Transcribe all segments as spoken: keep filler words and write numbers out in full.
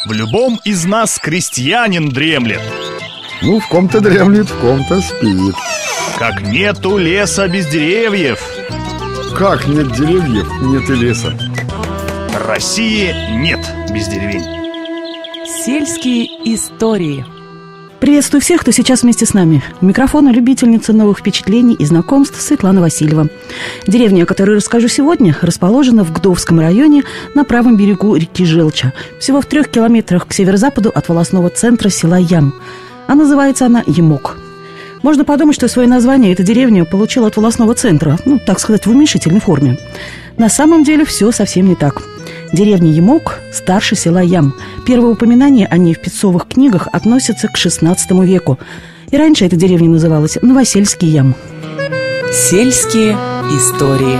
В любом из нас крестьянин дремлет. Ну, в ком-то дремлет, в ком-то спит. Как нету леса без деревьев. Как нет деревьев, нет и леса. России нет без деревень. Сельские истории. Приветствую всех, кто сейчас вместе с нами. У микрофона любительница новых впечатлений и знакомств Светлана Васильева. Деревня, о которой расскажу сегодня, расположена в Гдовском районе на правом берегу реки Желча, всего в трех километрах к северо-западу от волостного центра села Ям. А называется она Ямок. Можно подумать, что свое название эта деревня получила от волостного центра, ну, так сказать, в уменьшительной форме. На самом деле все совсем не так. Деревня Ямок старше села Ям. Первое упоминание о ней в пятцовых книгах относится к шестнадцатому веку. И раньше эта деревня называлась Новосельский Ям. Сельские истории.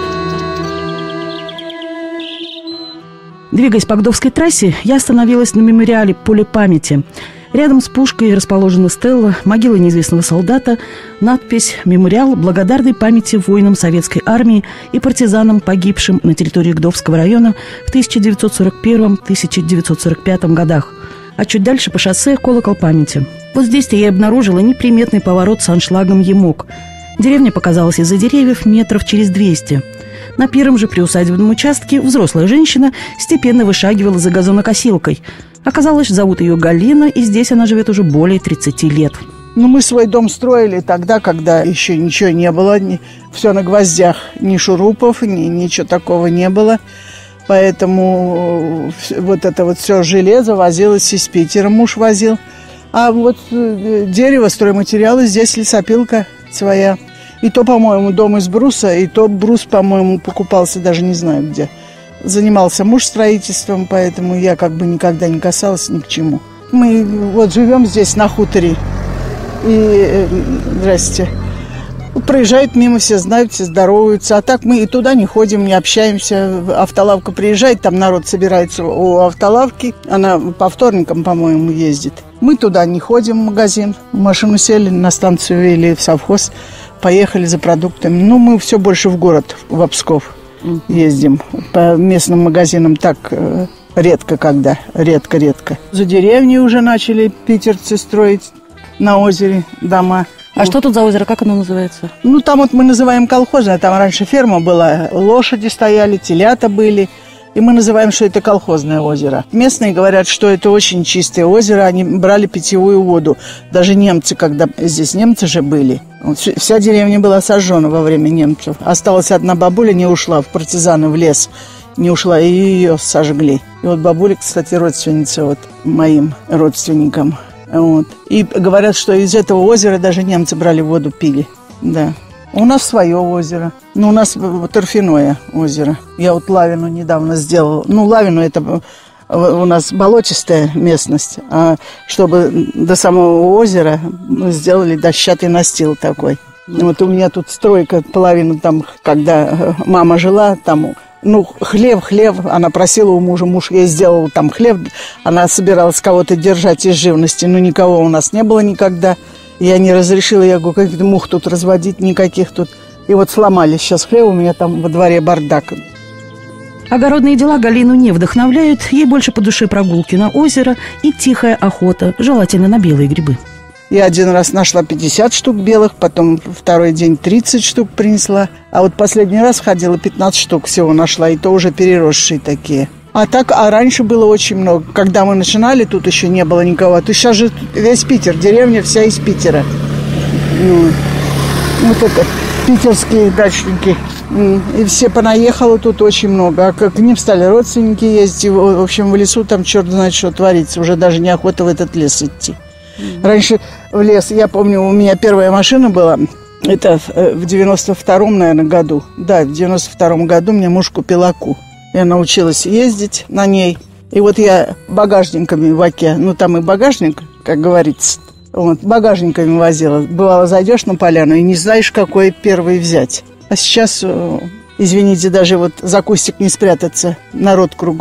Двигаясь по Гдовской трассе, я остановилась на мемориале «Поле памяти». Рядом с пушкой расположена стелла, могила неизвестного солдата, надпись «Мемориал благодарной памяти воинам Советской армии и партизанам, погибшим на территории Гдовского района в тысяча девятьсот сорок первом — тысяча девятьсот сорок пятом годах». А чуть дальше по шоссе колокол памяти. Вот здесь-то я и обнаружила неприметный поворот с аншлагом Ямок. Деревня показалась из-за деревьев метров через двести. На первом же приусадебном участке взрослая женщина степенно вышагивала за газонокосилкой. Оказалось, зовут ее Галина, и здесь она живет уже более тридцати лет. Ну, мы свой дом строили тогда, когда еще ничего не было, не, все на гвоздях, ни шурупов, ни, ничего такого не было. Поэтому вот это вот все железо возилось из Питера, муж возил. А вот дерево, стройматериалы, здесь лесопилка своя. И то, по-моему, дом из бруса, и то брус, по-моему, покупался, даже не знаю где. Занимался муж строительством, поэтому я как бы никогда не касалась ни к чему. Мы вот живем здесь на хуторе. И, здрасте, проезжают мимо, все знают, все здороваются. А так мы и туда не ходим, не общаемся. Автолавка приезжает, там народ собирается у автолавки. Она по вторникам, по-моему, ездит. Мы туда не ходим в магазин. В машину сели на станцию или в совхоз. Поехали за продуктами. Ну, мы все больше в город, в Псков ездим. По местным магазинам так э, редко когда. Редко-редко. За деревней уже начали питерцы строить на озере дома. А что тут за озеро? Как оно называется? Ну, там вот мы называем колхозное. Там раньше ферма была, лошади стояли, телята были. И мы называем, что это колхозное озеро. Местные говорят, что это очень чистое озеро. Они брали питьевую воду. Даже немцы, когда здесь немцы же были. Вся деревня была сожжена во время немцев. Осталась одна бабуля, не ушла в партизаны, в лес. Не ушла, и ее сожгли. И вот бабуля, кстати, родственница вот моим родственникам. Вот. И говорят, что из этого озера даже немцы брали воду, пили. Да. У нас свое озеро. Ну, у нас торфяное озеро. Я вот лавину недавно сделала. Ну, лавину это у нас болотистая местность. А чтобы до самого озера мы сделали дощатый настил такой. Вот у меня тут стройка, половину там, когда мама жила, там, ну, хлеб, хлеб. Она просила у мужа, муж ей сделал там хлеб. Она собиралась кого-то держать из живности. Но никого у нас не было никогда. Я не разрешила, я говорю, каких-то мух тут разводить, никаких тут. И вот сломали сейчас хлеб, у меня там во дворе бардак. Огородные дела Галину не вдохновляют. Ей больше по душе прогулки на озеро и тихая охота, желательно на белые грибы. Я один раз нашла пятьдесят штук белых, потом второй день тридцать штук принесла. А вот последний раз ходила, пятнадцать штук всего нашла, и то уже переросшие такие. А так, а раньше было очень много. Когда мы начинали, тут еще не было никого. То сейчас же весь Питер, деревня вся из Питера. Ну, вот это, питерские дачники. И все понаехало тут очень много. А к ним стали родственники ездить. И, в общем, в лесу там черт знает, что творится. Уже даже неохота в этот лес идти. Раньше в лес, я помню, у меня первая машина была. Это в девяносто втором, наверное, году. Да, в девяносто втором году мне муж купил Аку. Я научилась ездить на ней. И вот я багажниками в Оке, ну там и багажник, как говорится, вот, багажниками возила. Бывало, зайдешь на поляну и не знаешь, какой первый взять. А сейчас, извините, даже вот за кустик не спрятаться, народ кругом.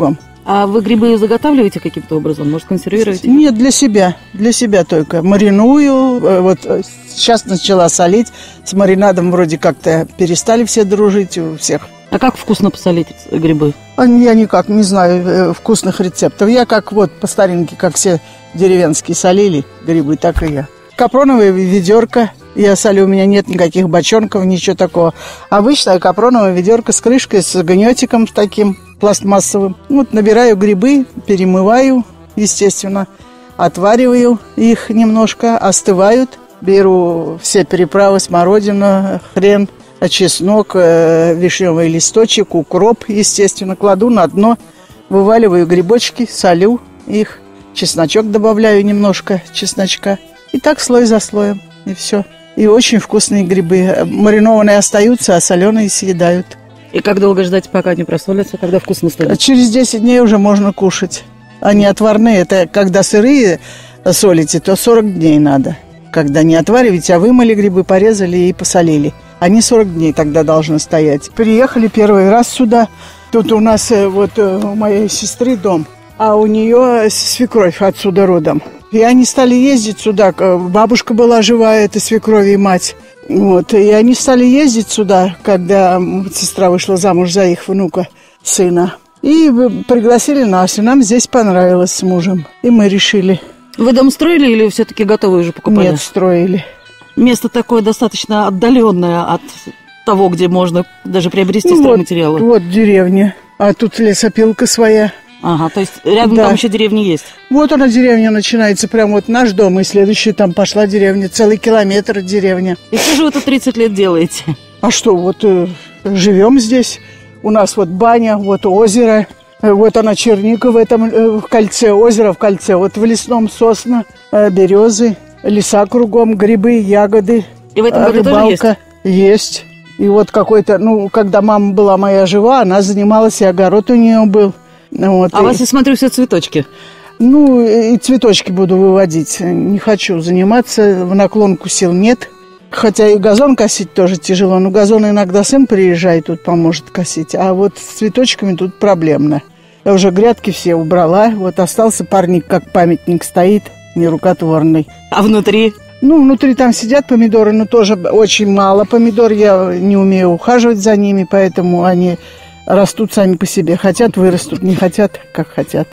А вы грибы заготавливаете каким-то образом? Может, консервируете? Нет, для себя. Для себя только. Мариную. э, Вот э, сейчас начала солить. С маринадом вроде как-то перестали все дружить у всех. А как вкусно посолить грибы? А Я никак не знаю э, вкусных рецептов. Я как вот по старинке, как все деревенские солили грибы, так и я. Капроновое ведерко. Я солю, у меня нет никаких бочонков, ничего такого. Обычная капроновая ведерко с крышкой, с гнетиком таким пластмассовым. Вот набираю грибы, перемываю, естественно, отвариваю их немножко, остывают. Беру все переправы, смородина, хрен, чеснок, э, вишневый листочек, укроп, естественно, кладу на дно, вываливаю грибочки, солю их, чесночок добавляю немножко, чесночка. И так слой за слоем, и все. И очень вкусные грибы. Маринованные остаются, а соленые съедают. И как долго ждать, пока они просолятся, когда вкусно станет? Через десять дней уже можно кушать. Они отварные. Это когда сырые солите, то сорок дней надо. Когда не отвариваете, а вымыли грибы, порезали и посолили. Они сорок дней тогда должны стоять. Приехали первый раз сюда. Тут у нас вот у моей сестры дом, а у нее свекровь отсюда родом. И они стали ездить сюда. Бабушка была живая, это свекровь и мать. Вот. И они стали ездить сюда, когда сестра вышла замуж за их внука, сына. И пригласили нас, и нам здесь понравилось с мужем. И мы решили. Вы дом строили или все-таки готовые уже покупали? Нет, строили. Место такое достаточно отдаленное от того, где можно даже приобрести Ну, стройматериалы. Вот, вот деревня. А тут лесопилка своя. Ага, то есть рядом Да. там еще деревни есть? Вот она, деревня начинается, прям вот наш дом, и следующий там пошла деревня, целый километр деревня. И что же вы тут тридцать лет делаете? А что, вот э, живем здесь, у нас вот баня, вот озеро, э, вот она черника в этом э, в кольце, озеро в кольце, вот в лесном сосна, э, березы, леса кругом, грибы, ягоды, И в этом э, году тоже есть? рыбалка есть. И вот какой-то, ну, когда мама была моя жива, она занималась, и огород у нее был. Вот, А у и- вас, я смотрю, все цветочки. Ну, и цветочки буду выводить. Не хочу заниматься, в наклонку сил нет. Хотя и газон косить тоже тяжело. Но газон иногда сын приезжает, тут поможет косить. А вот с цветочками тут проблемно. Я уже грядки все убрала. Вот остался парник, как памятник стоит, нерукотворный. А внутри? Ну, внутри там сидят помидоры, но тоже очень мало помидор. Я не умею ухаживать за ними, поэтому они растут сами по себе. Хотят, вырастут, не хотят, как хотят.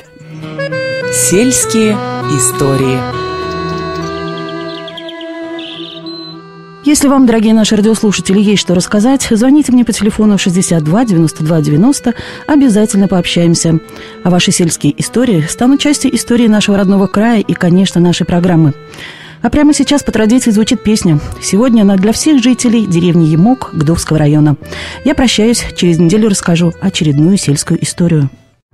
Сельские истории. Если вам, дорогие наши радиослушатели, есть что рассказать, звоните мне по телефону шестьдесят два девяносто два девяносто. Обязательно пообщаемся. А ваши сельские истории станут частью истории нашего родного края и, конечно, нашей программы. А прямо сейчас по традиции звучит песня. Сегодня она для всех жителей деревни Емок Гдовского района. Я прощаюсь, через неделю расскажу очередную сельскую историю.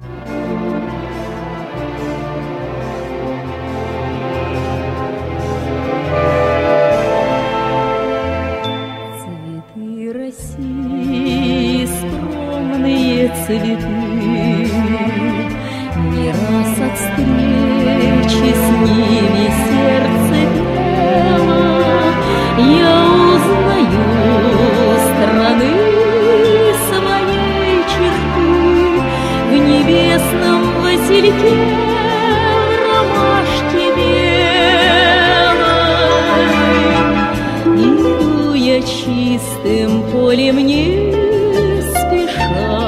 Цветы России, скромные цветы, не раз от встречи с ними сердце пело. Я узнаю страны своей черты в небесном васильке, в ромашке белой. Иду я чистым полем не спеша,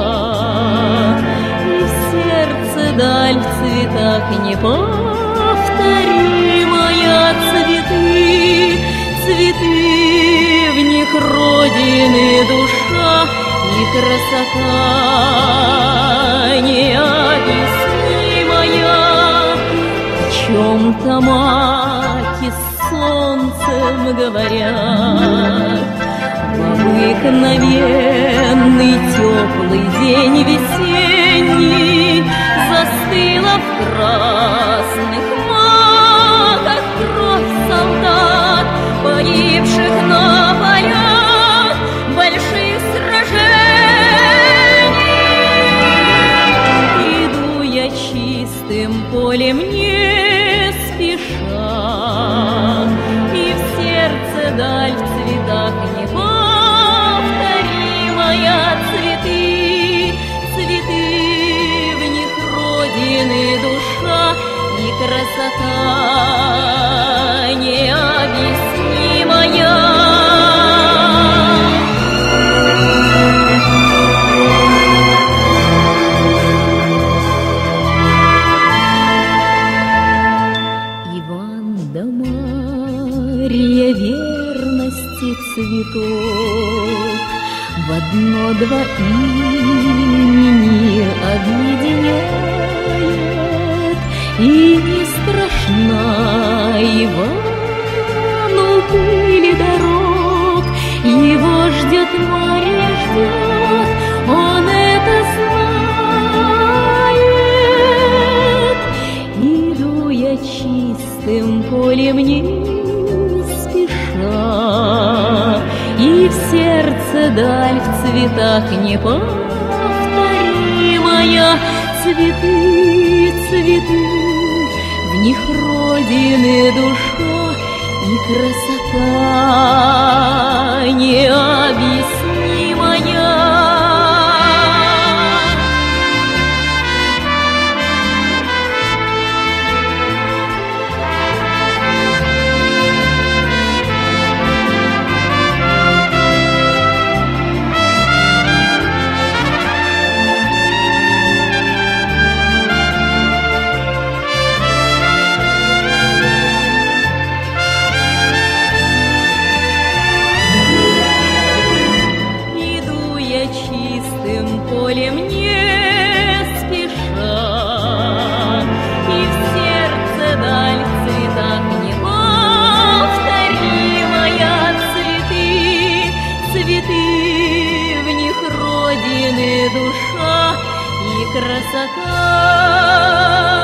и в сердце даль в цветах неповторимая. Цветы, цветы, в них родины душа и красота необъяснимая. О чем-то маки с солнцем говорят, в обыкновенный теплый день весенний застыла в красных маках кровь солдат, погибших на полях больших сражений. Иду я чистым полем не спеша, и в сердце даль в цветах неповторимая. Цветы, цветы, в них родина красота необъяснимая. Иван да Марья верности цветов в одно-два имени объединяет, и не страшна Ивану пыли дорог. Его ждет Марья, ждет, он это знает. Иду я чистым полем не спеша, и в сердце даль в цветах неповторимая. Цветы, цветы, в них родины душа и красота необъяснимая. Чистым полем не спеша, и в сердце даль в цветах неповторимая. Цветы, цветы, в них родины душа и красота